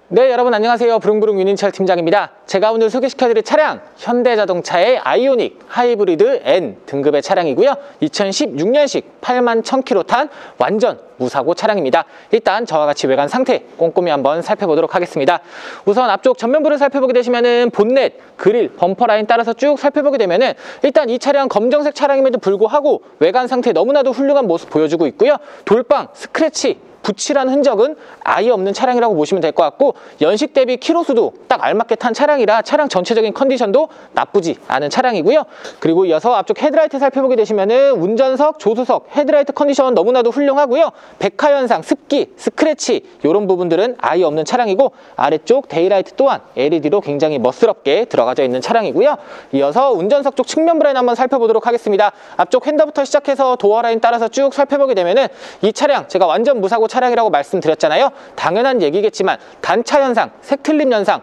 네, 여러분 안녕하세요. 부릉부릉 윤인철 팀장입니다. 제가 오늘 소개시켜드릴 차량 현대자동차의 아이오닉 하이브리드 N 등급의 차량이고요. 2016년식 81,000km 탄 완전 무사고 차량입니다. 일단 저와 같이 외관 상태 꼼꼼히 한번 살펴보도록 하겠습니다. 우선 앞쪽 전면부를 살펴보게 되시면은 본넷, 그릴, 범퍼 라인 따라서 쭉 살펴보게 되면은 일단 이 차량 검정색 차량임에도 불구하고 외관 상태 너무나도 훌륭한 모습 보여주고 있고요. 돌빵, 스크래치, 붙이라는 흔적은 아예 없는 차량이라고 보시면 될 것 같고, 연식 대비 키로수도 딱 알맞게 탄 차량이라 차량 전체적인 컨디션도 나쁘지 않은 차량이고요. 그리고 이어서 앞쪽 헤드라이트 살펴보게 되시면은 운전석, 조수석, 헤드라이트 컨디션 너무나도 훌륭하고요. 백화 현상, 습기, 스크래치 이런 부분들은 아예 없는 차량이고, 아래쪽 데이라이트 또한 LED로 굉장히 멋스럽게 들어가져 있는 차량이고요. 이어서 운전석 쪽 측면 브레인 한번 살펴보도록 하겠습니다. 앞쪽 핸더부터 시작해서 도어 라인 따라서 쭉 살펴보게 되면은 이 차량 제가 완전 무사고 차량이라고 말씀드렸잖아요. 당연한 얘기겠지만 단차 현상, 색틀림 현상,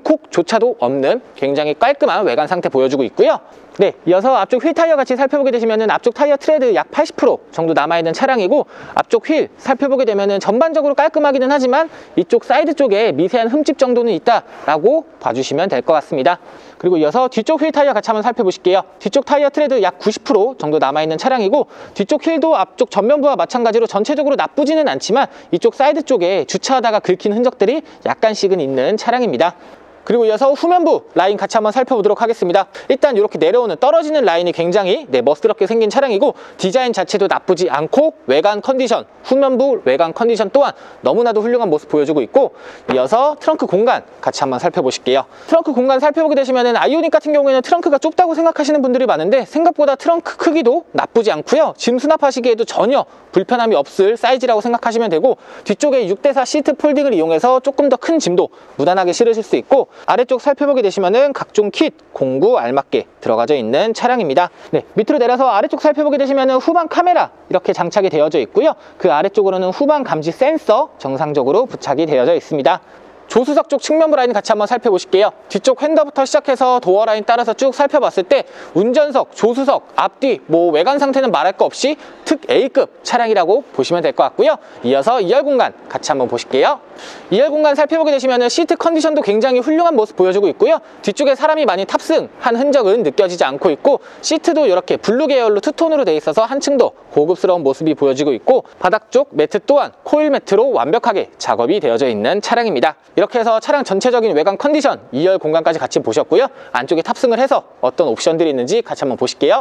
문콕조차도 없는 굉장히 깔끔한 외관 상태 보여주고 있고요. 네, 이어서 앞쪽 휠 타이어 같이 살펴보게 되시면은 앞쪽 타이어 트레드 약 80% 정도 남아있는 차량이고, 앞쪽 휠 살펴보게 되면은 전반적으로 깔끔하기는 하지만 이쪽 사이드 쪽에 미세한 흠집 정도는 있다라고 봐주시면 될 것 같습니다. 그리고 이어서 뒤쪽 휠 타이어 같이 한번 살펴보실게요. 뒤쪽 타이어 트레드 약 90% 정도 남아있는 차량이고, 뒤쪽 휠도 앞쪽 전면부와 마찬가지로 전체적으로 나쁘지는 않지만 이쪽 사이드 쪽에 주차하다가 긁힌 흔적들이 약간씩은 있는 차량입니다. 그리고 이어서 후면부 라인 같이 한번 살펴보도록 하겠습니다. 일단 이렇게 내려오는 떨어지는 라인이 굉장히 멋스럽게 생긴 차량이고, 디자인 자체도 나쁘지 않고 외관 컨디션, 후면부 외관 컨디션 또한 너무나도 훌륭한 모습 보여주고 있고, 이어서 트렁크 공간 같이 한번 살펴보실게요. 트렁크 공간 살펴보게 되시면 아이오닉 같은 경우에는 트렁크가 좁다고 생각하시는 분들이 많은데 생각보다 트렁크 크기도 나쁘지 않고요. 짐 수납하시기에도 전혀 불편함이 없을 사이즈라고 생각하시면 되고, 뒤쪽에 6대4 시트 폴딩을 이용해서 조금 더 큰 짐도 무난하게 실으실 수 있고, 아래쪽 살펴보게 되시면은 각종 킷, 공구 알맞게 들어가져 있는 차량입니다. 네, 밑으로 내려서 아래쪽 살펴보게 되시면은 후방 카메라 이렇게 장착이 되어져 있고요. 그 아래쪽으로는 후방 감지 센서 정상적으로 부착이 되어져 있습니다. 조수석 쪽 측면부 라인 같이 한번 살펴보실게요. 뒤쪽 핸더부터 시작해서 도어 라인 따라서 쭉 살펴봤을 때 운전석, 조수석, 앞뒤 외관 상태는 말할 거 없이 특 A급 차량이라고 보시면 될 것 같고요. 이어서 2열 공간 같이 한번 보실게요. 2열 공간 살펴보게 되시면 시트 컨디션도 굉장히 훌륭한 모습 보여주고 있고요. 뒤쪽에 사람이 많이 탑승한 흔적은 느껴지지 않고 있고, 시트도 이렇게 블루 계열로 투톤으로 되어 있어서 한층 더 고급스러운 모습이 보여지고 있고, 바닥 쪽 매트 또한 코일 매트로 완벽하게 작업이 되어져 있는 차량입니다. 이렇게 해서 차량 전체적인 외관 컨디션 2열 공간까지 같이 보셨고요. 안쪽에 탑승을 해서 어떤 옵션들이 있는지 같이 한번 보실게요.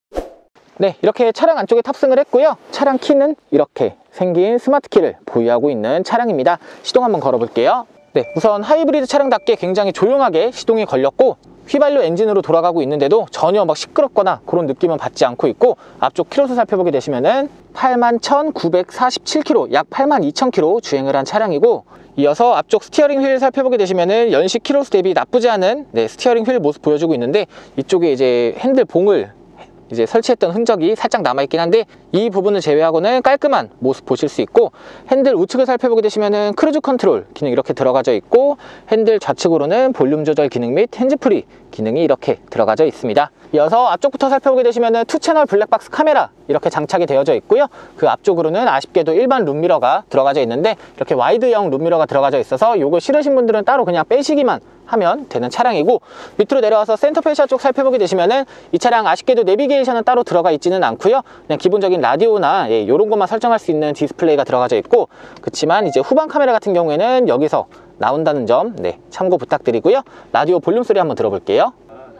네, 이렇게 차량 안쪽에 탑승을 했고요. 차량 키는 이렇게 생긴 스마트 키를 보유하고 있는 차량입니다. 시동 한번 걸어볼게요. 네, 우선 하이브리드 차량답게 굉장히 조용하게 시동이 걸렸고, 휘발유 엔진으로 돌아가고 있는데도 전혀 시끄럽거나 그런 느낌은 받지 않고 있고, 앞쪽 키로수 살펴보게 되시면은 81,947km, 약 82,000km 주행을 한 차량이고, 이어서 앞쪽 스티어링 휠 살펴보게 되시면은 연식 키로수 대비 나쁘지 않은 스티어링 휠 모습 보여주고 있는데, 이쪽에 이제 핸들 봉을 설치했던 흔적이 살짝 남아있긴 한데 이 부분을 제외하고는 깔끔한 모습 보실 수 있고, 핸들 우측을 살펴보게 되시면은 크루즈 컨트롤 기능 이렇게 들어가져 있고, 핸들 좌측으로는 볼륨 조절 기능 및 핸즈프리 기능이 이렇게 들어가져 있습니다. 이어서 앞쪽부터 살펴보게 되시면은 2채널 블랙박스 카메라 이렇게 장착이 되어져 있고요. 그 앞쪽으로는 아쉽게도 일반 룸미러가 들어가져 있는데 이렇게 와이드형 룸미러가 들어가져 있어서 이거 싫으신 분들은 따로 그냥 빼시기만 하면 되는 차량이고, 밑으로 내려와서 센터 페시아 쪽 살펴보게 되시면은 이 차량 아쉽게도 내비게이션은 따로 들어가 있지는 않고요. 그냥 기본적인 라디오나 이런 것만 설정할 수 있는 디스플레이가 들어가져 있고, 그렇지만 이제 후방 카메라 같은 경우에는 여기서 나온다는 점 참고 부탁드리고요. 라디오 볼륨 소리 한번 들어볼게요.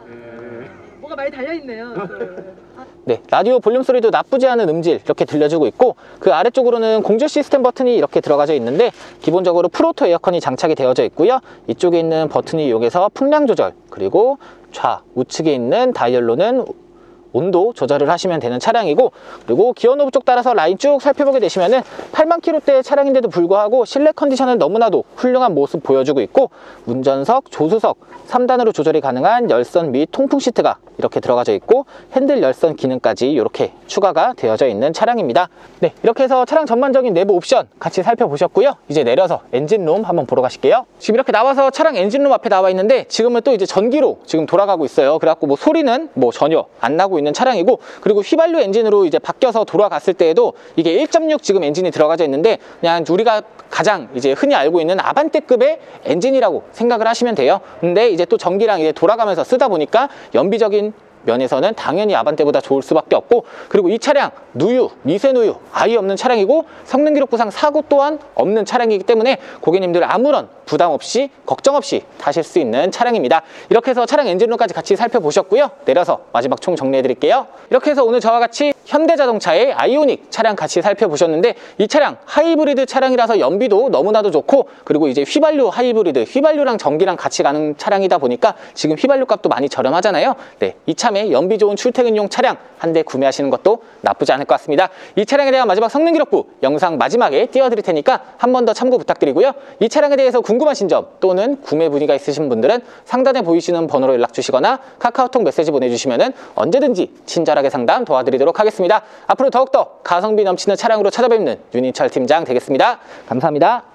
뭐가 많이 달려있네요. 네, 라디오 볼륨 소리도 나쁘지 않은 음질 이렇게 들려주고 있고, 그 아래쪽으로는 공조 시스템 버튼이 이렇게 들어가져 있는데 기본적으로 프로토 에어컨이 장착이 되어져 있고요. 이쪽에 있는 버튼을 이용해서 풍량 조절, 그리고 우측에 있는 다이얼로는 온도 조절을 하시면 되는 차량이고, 그리고 기어 노브 쪽 따라서 라인 쭉 살펴보게 되시면은 80,000km대 차량인데도 불구하고 실내 컨디션은 너무나도 훌륭한 모습 보여주고 있고, 운전석, 조수석 3단으로 조절이 가능한 열선 및 통풍 시트가 이렇게 들어가져 있고, 핸들 열선 기능까지 이렇게 추가가 되어져 있는 차량입니다. 네, 이렇게 해서 차량 전반적인 내부 옵션 같이 살펴보셨고요. 이제 내려서 엔진룸 한번 보러 가실게요. 지금 이렇게 나와서 차량 엔진룸 앞에 나와 있는데 지금은 또 이제 전기로 지금 돌아가고 있어요. 그래갖고 소리는 전혀 안 나고 있는 차량이고, 그리고 휘발유 엔진으로 이제 바뀌어서 돌아갔을 때에도 이게 1.6 지금 엔진이 들어가져 있는데 그냥 우리가 가장 이제 흔히 알고 있는 아반떼급의 엔진이라고 생각을 하시면 돼요. 근데 이제 또 전기랑 이제 돌아가면서 쓰다 보니까 연비적인 면에서는 당연히 아반떼보다 좋을 수밖에 없고, 그리고 이 차량 누유, 미세 누유 아예 없는 차량이고 성능 기록부상 사고 또한 없는 차량이기 때문에 고객님들 아무런 부담 없이 걱정 없이 타실 수 있는 차량입니다. 이렇게 해서 차량 엔진룸까지 같이 살펴보셨고요. 내려서 마지막 총 정리해 드릴게요. 이렇게 해서 오늘 저와 같이 현대자동차의 아이오닉 차량 같이 살펴보셨는데, 이 차량 하이브리드 차량이라서 연비도 너무나도 좋고, 그리고 이제 휘발유 하이브리드, 휘발유랑 전기랑 같이 가는 차량이다 보니까 지금 휘발유 값도 많이 저렴하잖아요. 네, 이참에 연비 좋은 출퇴근용 차량 한 대 구매하시는 것도 나쁘지 않을 것 같습니다. 이 차량에 대한 마지막 성능 기록부 영상 마지막에 띄워드릴 테니까 한 번 더 참고 부탁드리고요. 이 차량에 대해서 궁금하신 점 또는 구매 문의가 있으신 분들은 상단에 보이시는 번호로 연락 주시거나 카카오톡 메시지 보내주시면 언제든지 친절하게 상담 도와드리도록 하겠습니다. 앞으로 더욱더 가성비 넘치는 차량으로 찾아뵙는 윤인철 팀장 되겠습니다. 감사합니다.